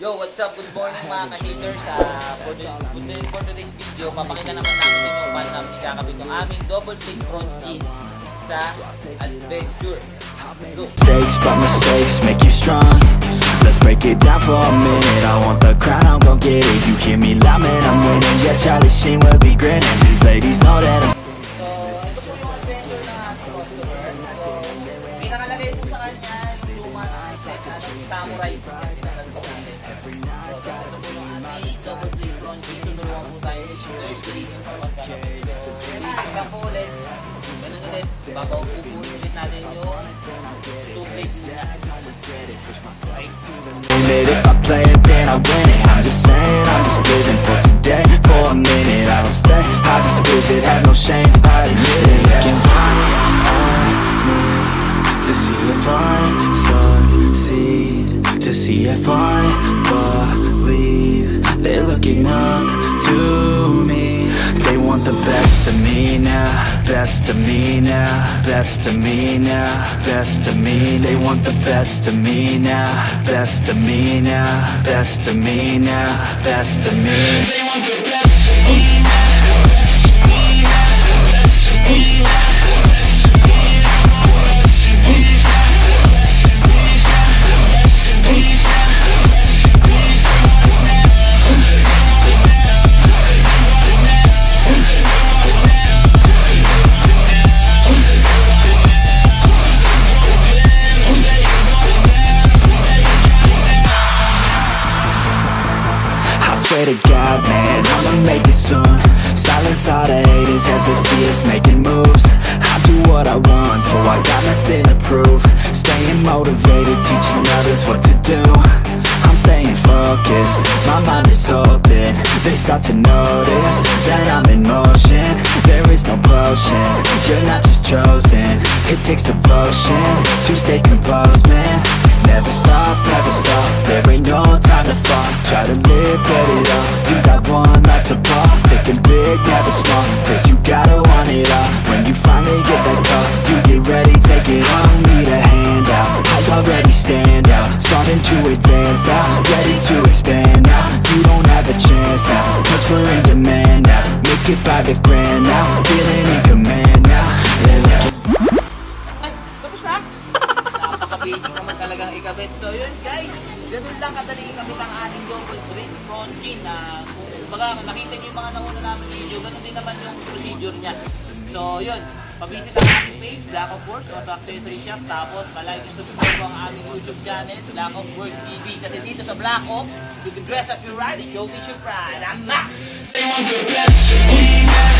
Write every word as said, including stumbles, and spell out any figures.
Yo, what's up? Good morning mga ka-haters. Uh, for, the, for today's video, papakita naman namin sa inyo paano namin ikakabit ng aming double plate front chin sa Adventure. Mistakes, but mistakes make you strong. Let's break it down for a minute. I want the crown, I'm gon' get it. You hear me loud, man, I'm winning. Yeah, Charlie Sheen will be grinning. These ladies know that I'm. So, ito po yung Adventure ng aming customer. So, pinakalagay po sa kanya yung luma na set na samurai. Pinagal po natin. So, ito po yung aming double plate front chin. Tuturuan po tayo yung Thursday yung pagkakabit. So, basic lang po ulit. Ganun ulit. Babaupupuin ulit natin yung two plate na. If I play it, then I win it. I'm just saying, I'm just living for today. For a minute, I don't stay. I just visit, have no shame. I admit it. Looking right at me to see if I succeed, to see if I believe. They're looking up to me. They want the best of me now, best of me now, best of me now, best of me. They want the best of me now, best of me now, best of me now, best of me. They want the best of me now, best of me now, best of me now. Swear to God, man, I'ma make it soon. Silence all the haters as they see us making moves. I do what I want, so I got nothing to prove. Staying motivated, teaching others what to do. I'm staying focused, my mind is open. They start to notice that I'm in motion. There is no potion, you're not just chosen. It takes devotion to stay composed, man. Never stop, never stop, there ain't no time to fall. Try to live, get it up, you got one life to pop. Thinking big, never small, cause you gotta want it all. When you finally get that call, you get ready, take it on. Need a hand out, I already stand out. Starting to advance now, ready to expand now. You don't have a chance now, cause we're in demand now. Make it by the grand now, feeling in command now. Yeah. Basic naman talagang ikabit. So yun guys, ganun lang kadali ikabit ang ating double plate front chin. Uh, kung baga nakita nyo yung mga nauna namin video, ganun din naman yung procedure niya. So yun, pabisit ang aming page, Black Opsworx, Auto Accessory Shop. Tapos palike and subscribe ang aming YouTube channel, Black Opsworx T V. Kasi dito sa Black Ops, you can dress up your ride and showcase your pride. I'm not! They want the best of me now.